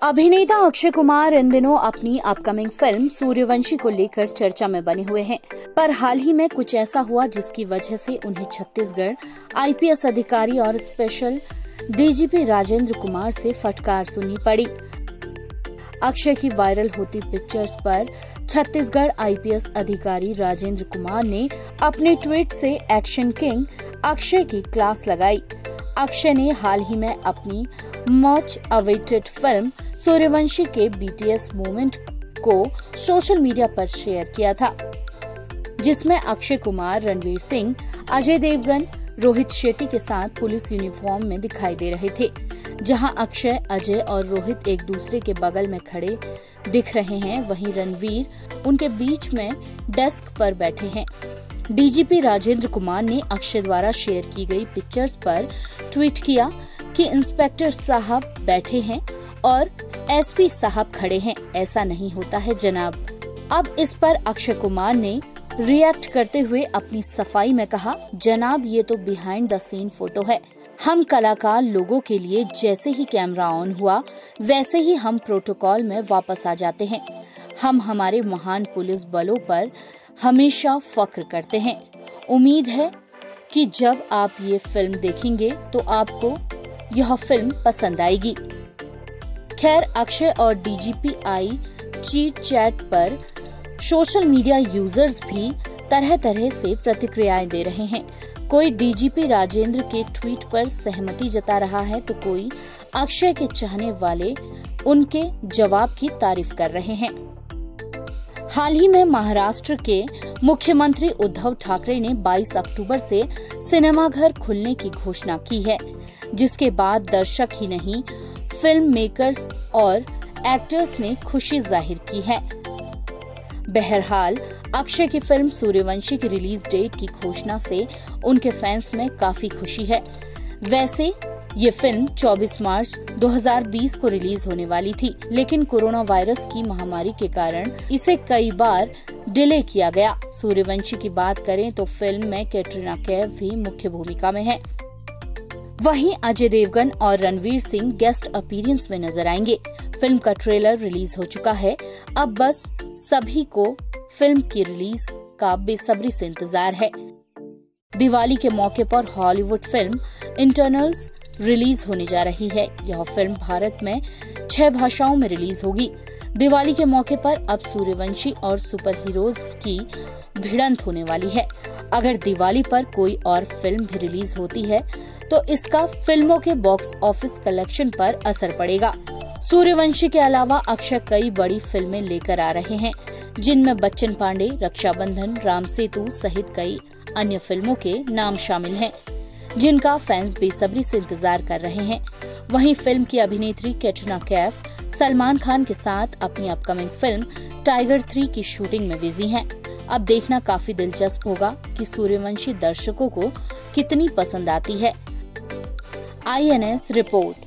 अभिनेता अक्षय कुमार इन दिनों अपनी अपकमिंग फिल्म सूर्यवंशी को लेकर चर्चा में बने हुए हैं, पर हाल ही में कुछ ऐसा हुआ जिसकी वजह से उन्हें छत्तीसगढ़ आईपीएस अधिकारी और स्पेशल डीजीपी राजेंद्र कुमार से फटकार सुननी पड़ी। अक्षय की वायरल होती पिक्चर्स पर छत्तीसगढ़ आईपीएस अधिकारी राजेंद्र कुमार ने अपने ट्वीट से एक्शन किंग अक्षय की क्लास लगाई। अक्षय ने हाल ही में अपनी मच अवेटेड फिल्म सूर्यवंशी के बीटीएस मूवमेंट को सोशल मीडिया पर शेयर किया था, जिसमें अक्षय कुमार, रणवीर सिंह, अजय देवगन, रोहित शेट्टी के साथ पुलिस यूनिफॉर्म में दिखाई दे रहे थे। जहां अक्षय, अजय और रोहित एक दूसरे के बगल में खड़े दिख रहे हैं, वहीं रणवीर उनके बीच में डेस्क पर बैठे हैं। डीजीपी राजेंद्र कुमार ने अक्षय द्वारा शेयर की गई पिक्चर्स पर ट्वीट किया कि इंस्पेक्टर साहब बैठे हैं और एसपी साहब खड़े हैं, ऐसा नहीं होता है जनाब। अब इस पर अक्षय कुमार ने रिएक्ट करते हुए अपनी सफाई में कहा, जनाब ये तो बिहाइंड द सीन फोटो है। हम कलाकार लोगों के लिए जैसे ही कैमरा ऑन हुआ वैसे ही हम प्रोटोकॉल में वापस आ जाते हैं। हम हमारे महान पुलिस बलों पर हमेशा फख्र करते हैं। उम्मीद है कि जब आप ये फिल्म देखेंगे तो आपको यह फिल्म पसंद आएगी। खैर, अक्षय और डीजीपी चीट चैट पर सोशल मीडिया यूजर्स भी तरह तरह से प्रतिक्रियाएं दे रहे हैं। कोई डीजीपी राजेंद्र के ट्वीट पर सहमति जता रहा है तो कोई अक्षय के चाहने वाले उनके जवाब की तारीफ कर रहे हैं। हाल ही में महाराष्ट्र के मुख्यमंत्री उद्धव ठाकरे ने 22 अक्टूबर से सिनेमाघर खुलने की घोषणा की है, जिसके बाद दर्शक ही नहीं, फिल्म मेकर्स और एक्टर्स ने खुशी जाहिर की है। बहरहाल, अक्षय की फिल्म सूर्यवंशी की रिलीज डेट की घोषणा से उनके फैंस में काफी खुशी है। वैसे ये फिल्म 24 मार्च 2020 को रिलीज होने वाली थी, लेकिन कोरोना वायरस की महामारी के कारण इसे कई बार डिले किया गया। सूर्यवंशी की बात करें तो फिल्म में कैटरीना कैफ भी मुख्य भूमिका में है। वहीं अजय देवगन और रणवीर सिंह गेस्ट अपीयरेंस में नजर आएंगे। फिल्म का ट्रेलर रिलीज हो चुका है। अब बस सभी को फिल्म की रिलीज का बेसब्री से इंतजार है। दिवाली के मौके पर हॉलीवुड फिल्म इंटरनल्स रिलीज होने जा रही है। यह फिल्म भारत में 6 भाषाओं में रिलीज होगी। दिवाली के मौके पर अब सूर्यवंशी और सुपर हीरोज की भिड़ंत होने वाली है। अगर दिवाली पर कोई और फिल्म भी रिलीज होती है तो इसका फिल्मों के बॉक्स ऑफिस कलेक्शन पर असर पड़ेगा। सूर्यवंशी के अलावा अक्षय कई बड़ी फिल्में लेकर आ रहे हैं, जिनमें बच्चन पांडे, रक्षाबंधन, राम सेतु सहित कई अन्य फिल्मों के नाम शामिल हैं, जिनका फैंस बेसब्री से इंतजार कर रहे हैं। वहीं फिल्म की अभिनेत्री कैटरीना कैफ सलमान खान के साथ अपनी अपकमिंग फिल्म टाइगर 3 की शूटिंग में बिजी हैं। अब देखना काफी दिलचस्प होगा कि सूर्यवंशी दर्शकों को कितनी पसंद आती है। INS report.